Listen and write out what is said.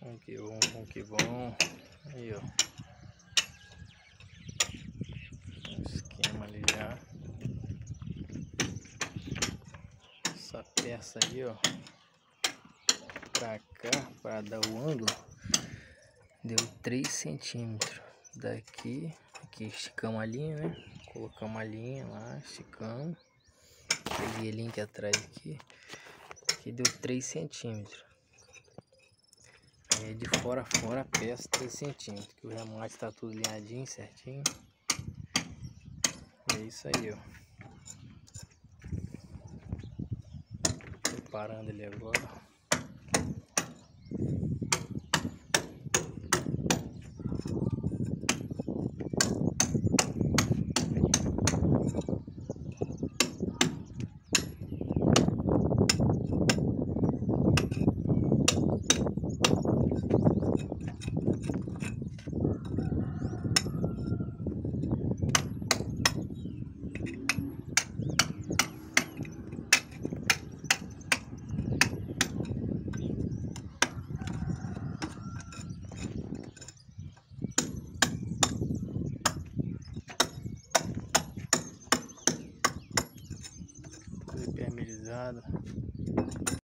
Que bom. Aí, ó. Esquema ali já. Essa peça aí, ó. Pra cá, para dar o ângulo, deu 3 centímetros. Daqui, aqui esticamos a linha, né? Colocamos a linha lá, esticamos. Peguei a linha aqui atrás aqui. Aqui deu 3 centímetros. Aí de fora a fora a peça 3 centímetros. Que o remate tá tudo alinhadinho, certinho. E é isso aí, ó. Preparando ele agora. Tudo permeabilizado.